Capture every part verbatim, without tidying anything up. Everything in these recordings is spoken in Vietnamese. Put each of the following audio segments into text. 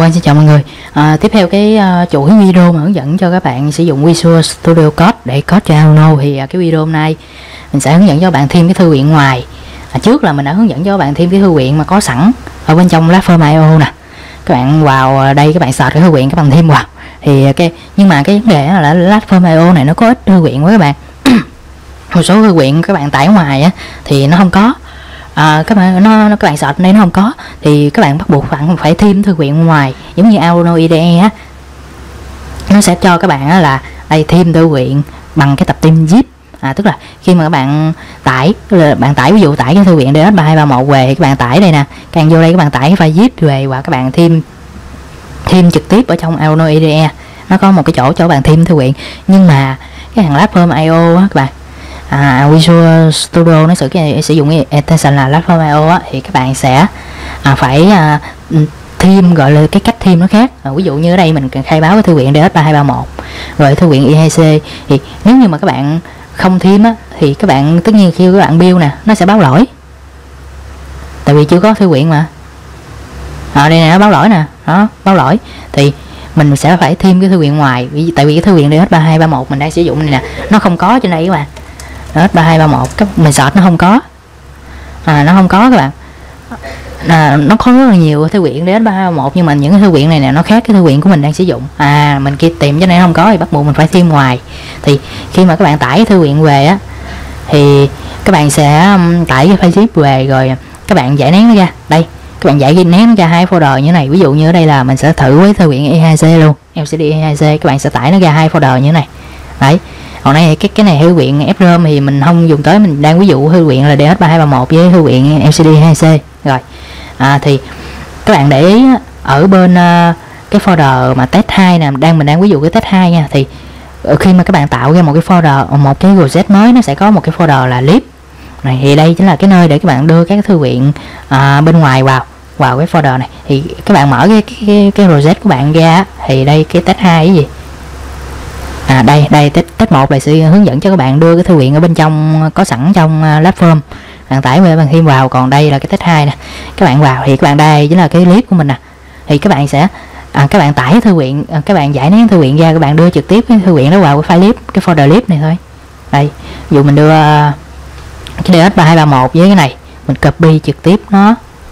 Vâng, xin chào mọi người. À, tiếp theo cái uh, chuỗi video mà hướng dẫn cho các bạn sử dụng Visual Studio Code để code cho Arduino thì uh, cái video hôm nay mình sẽ hướng dẫn cho các bạn thêm cái thư viện ngoài. À, trước là mình đã hướng dẫn cho các bạn thêm cái thư viện mà có sẵn ở bên trong platform i o nè. Các bạn vào đây các bạn search cái thư viện các bạn thêm vào. Thì cái nhưng mà cái vấn đề là platform i o này nó có ít thư viện quá các bạn. Một số thư viện các bạn tải ngoài á thì nó không có. À, các bạn nó, nó các bạn search đây nó không có thì các bạn bắt buộc bạn phải thêm thư viện ngoài, giống như Arduino i đê e á, nó sẽ cho các bạn á là đây thêm thư viện bằng cái tập tin zip. À, tức là khi mà các bạn tải là bạn tải ví dụ tải cái thư viện ds ba hai ba một về, các bạn tải đây nè, các bạn vô đây các bạn tải cái file zip về và các bạn thêm thêm trực tiếp ở trong Arduino i đê e. Nó có một cái chỗ cho các bạn thêm thư viện, nhưng mà cái thằng platform i o á các bạn, À, Visual Studio nó sử cái sử dụng cái extension là platform i o á, thì các bạn sẽ à, phải à, thêm gọi là cái cách thêm nó khác. À, ví dụ như ở đây mình cần khai báo cái thư viện ds ba hai ba một rồi thư viện i hai c, thì nếu như mà các bạn không thêm á thì các bạn tất nhiên khi các bạn build nè nó sẽ báo lỗi, tại vì chưa có thư viện mà. Ở đây nè nó báo lỗi nè, đó báo lỗi thì mình sẽ phải thêm cái thư viện ngoài, vì tại vì cái thư viện ds ba hai ba một mình đang sử dụng này nè nó không có trên đây các bạn. ds ba hai ba một các mình search nó không có, à, nó không có các bạn. À, nó có rất là nhiều thư viện ds ba hai ba một nhưng mà những cái thư viện này nè nó khác cái thư viện của mình đang sử dụng. À, mình kia tìm cho nên không có thì bắt buộc mình phải thêm ngoài. Thì khi mà các bạn tải cái thư viện về á thì các bạn sẽ um, tải cái file zip về rồi các bạn giải nén nó ra. Đây các bạn giải nén nó ra hai folder như thế này. Ví dụ như ở đây là mình sẽ thử với thư viện i hai c luôn, lờ xê đê i hai c, các bạn sẽ tải nó ra hai folder như thế này. Đấy, còn này cái cái này thư viện ép rôm thì mình không dùng tới, mình đang ví dụ thư viện là ds ba hai ba một với thư viện lờ xê đê hai c rồi. À, thì các bạn để ý ở bên uh, cái folder mà test hai nè, đang mình đang ví dụ cái test hai nha, thì khi mà các bạn tạo ra một cái folder, một cái project mới, nó sẽ có một cái folder là lib này, thì đây chính là cái nơi để các bạn đưa các thư viện uh, bên ngoài vào vào cái folder này. Thì các bạn mở cái cái cái, cái project của bạn ra thì đây cái test hai cái gì. À, đây đây test test một là sẽ hướng dẫn cho các bạn đưa cái thư viện ở bên trong có sẵn trong uh, platform, bạn tải về bạn thêm vào. Còn đây là cái test hai nè, các bạn vào thì các bạn đây chính là cái clip của mình nè, thì các bạn sẽ à, các bạn tải thư viện, à, các bạn giải nén thư viện ra, các bạn đưa trực tiếp cái thư viện đó vào cái file lib, cái folder lib này thôi. Đây ví dụ mình đưa uh, cái ds ba hai ba một với cái này, mình copy trực tiếp nó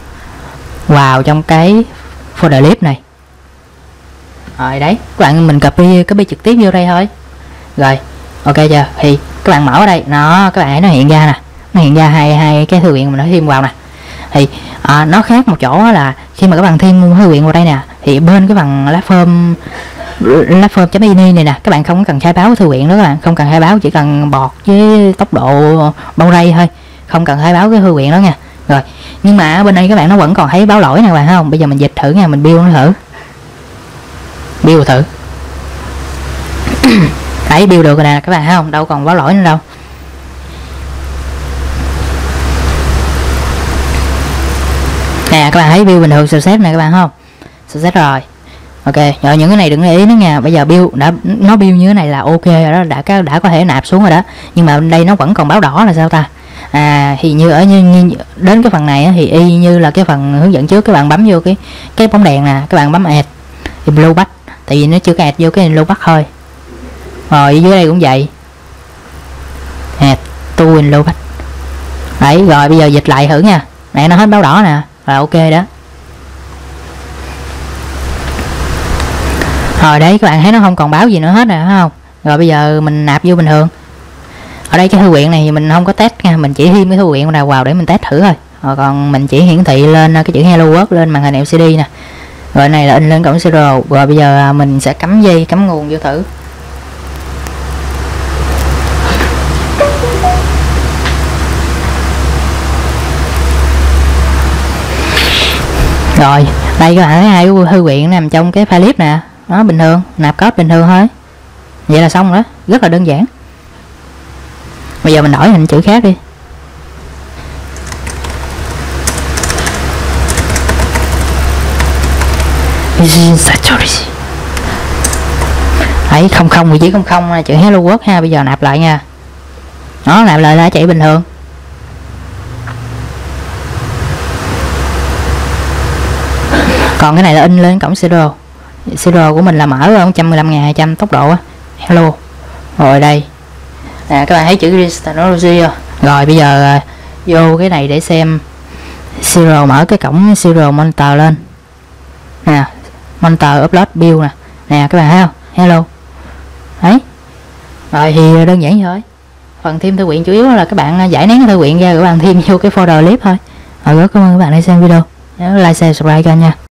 vào trong cái folder lib này. Rồi đấy, các bạn mình copy copy trực tiếp vô đây thôi. Rồi, ok chưa? Thì các bạn mở ở đây, nó các bạn thấy nó hiện ra nè, nó hiện ra hai hai cái thư viện mình đã thêm vào nè. Thì à, nó khác một chỗ là khi mà các bạn thêm thư viện vào đây nè, thì bên cái phần platform platform.ini này nè, các bạn không cần khai báo cái thư viện nữa, các bạn không cần khai báo, chỉ cần bọt với tốc độ bao ray thôi, không cần khai báo cái thư viện đó nha. Rồi, nhưng mà bên đây các bạn nó vẫn còn thấy báo lỗi nè các bạn thấy không? Bây giờ mình dịch thử nha, mình build nó thử. Build thử. Đấy, build được rồi nè các bạn thấy không? Đâu còn báo lỗi nữa đâu. Nè các bạn thấy build bình thường success này các bạn thấy không? Success rồi. Ok, rồi những cái này đừng để ý nữa nha. Bây giờ build đã nó build như thế này là ok rồi đó, đã đã, đã có thể nạp xuống rồi đó. Nhưng mà bên đây nó vẫn còn báo đỏ là sao ta? À, thì như ở như, như đến cái phần này á, thì y như là cái phần hướng dẫn trước, các bạn bấm vô cái cái bóng đèn nè, các bạn bấm add thì blue back, tại vì nó chưa add vô cái blue back thôi. Rồi dưới đây cũng vậy, add to blue back. Đấy, rồi bây giờ dịch lại thử nha. Này nó hết báo đỏ nè, là ok đó. Rồi đấy, các bạn thấy nó không còn báo gì nữa hết rồi phải không? Rồi bây giờ mình nạp vô bình thường. Ở đây cái thư viện này thì mình không có test nha, mình chỉ thêm cái thư viện nào vào để mình test thử thôi. Rồi còn mình chỉ hiển thị lên cái chữ Hello World lên màn hình lờ xê đê nè. Rồi này là in lên cổng serial. Rồi bây giờ mình sẽ cắm dây, cắm nguồn vô thử. Rồi, đây các bạn thấy hai cái thư viện nằm trong cái file lib nè, nó bình thường, nạp code bình thường thôi. Vậy là xong đó, rất là đơn giản. Bây giờ mình đổi hình chữ khác đi. Đấy, không không thì chỉ không không chữ Hello World ha. Bây giờ nạp lại nha. Nó nạp lại là chạy bình thường. Còn cái này là in lên cổng serial. Serial của mình là mở ở một trăm mười lăm nghìn hai trăm tốc độ á. Hello. Rồi đây nè, các bạn thấy chữ Register Technology không? Rồi bây giờ uh, vô cái này để xem serial, mở cái cổng serial monitor lên nè, monitor upload build nè nè, các bạn thấy không? Hello. Đấy. Rồi thì đơn giản thôi. Phần thêm thư viện chủ yếu là các bạn giải nén cái thư viện ra, các bạn thêm vô cái folder clip thôi. Rồi rất cảm ơn các bạn đã xem video. Nhớ like, share, subscribe kênh nha.